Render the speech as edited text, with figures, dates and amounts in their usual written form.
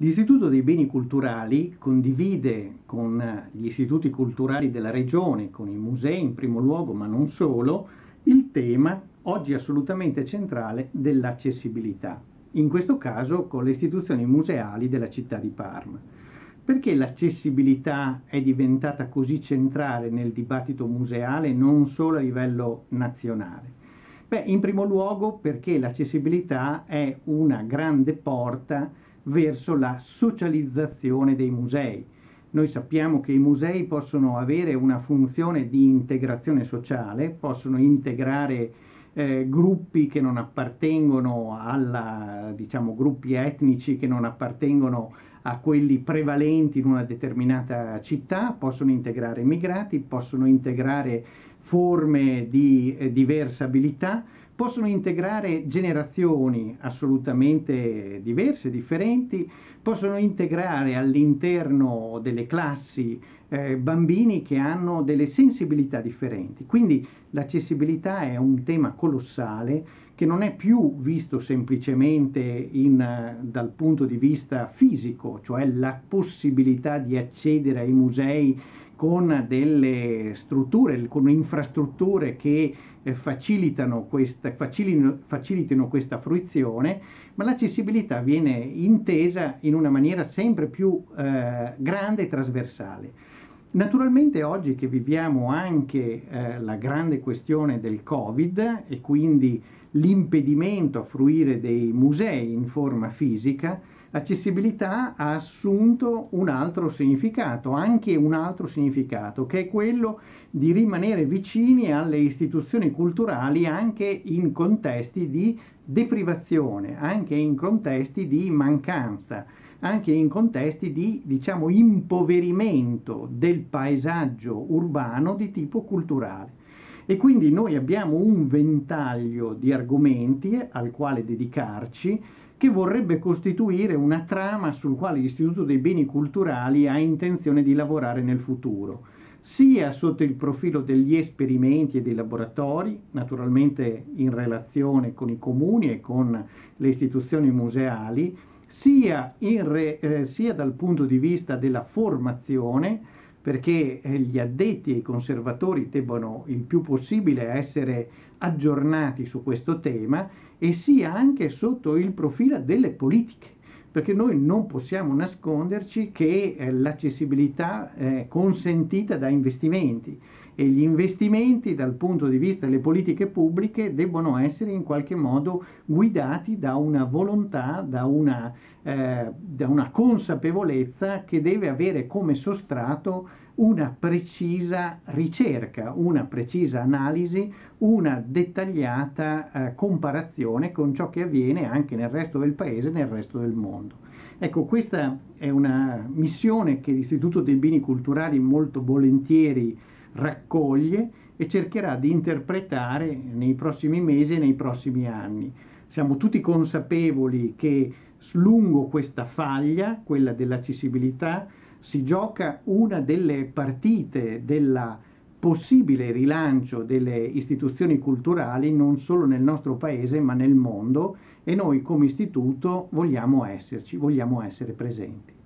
L'Istituto dei Beni Culturali condivide con gli istituti culturali della regione, con i musei in primo luogo, ma non solo, il tema, oggi assolutamente centrale, dell'accessibilità. In questo caso con le istituzioni museali della città di Parma. Perché l'accessibilità è diventata così centrale nel dibattito museale, non solo a livello nazionale? Beh, in primo luogo perché l'accessibilità è una grande porta verso la socializzazione dei musei. Noi sappiamo che i musei possono avere una funzione di integrazione sociale, possono integrare gruppi che non appartengono gruppi etnici che non appartengono a quelli prevalenti in una determinata città, possono integrare immigrati, possono integrare forme di diversa abilità, possono integrare generazioni assolutamente diverse, differenti, possono integrare all'interno delle classi bambini che hanno delle sensibilità differenti. Quindi l'accessibilità è un tema colossale che non è più visto semplicemente dal punto di vista fisico, cioè la possibilità di accedere ai musei con delle strutture, con infrastrutture che facilitino questa fruizione, ma l'accessibilità viene intesa in una maniera sempre più grande e trasversale. Naturalmente oggi che viviamo anche la grande questione del Covid e quindi l'impedimento a fruire dei musei in forma fisica, l'accessibilità ha assunto un altro significato, anche un altro significato, che è quello di rimanere vicini alle istituzioni culturali anche in contesti di deprivazione, anche in contesti di mancanza, anche in contesti di, diciamo, impoverimento del paesaggio urbano di tipo culturale. E quindi noi abbiamo un ventaglio di argomenti al quale dedicarci, che vorrebbe costituire una trama sul quale l'Istituto dei Beni Culturali ha intenzione di lavorare nel futuro, sia sotto il profilo degli esperimenti e dei laboratori, naturalmente in relazione con i comuni e con le istituzioni museali, sia dal punto di vista della formazione, perché gli addetti e i conservatori debbano il più possibile essere aggiornati su questo tema, e sia anche sotto il profilo delle politiche, perché noi non possiamo nasconderci che l'accessibilità è consentita da investimenti, e gli investimenti dal punto di vista delle politiche pubbliche debbono essere in qualche modo guidati da una volontà, da una consapevolezza che deve avere come sostrato una precisa ricerca, una precisa analisi, una dettagliata comparazione con ciò che avviene anche nel resto del paese e nel resto del mondo. Ecco, questa è una missione che l'Istituto dei Beni Culturali molto volentieri raccoglie e cercherà di interpretare nei prossimi mesi e nei prossimi anni. Siamo tutti consapevoli che lungo questa faglia, quella dell'accessibilità, si gioca una delle partite del possibile rilancio delle istituzioni culturali non solo nel nostro paese ma nel mondo, e noi come istituto vogliamo esserci, vogliamo essere presenti.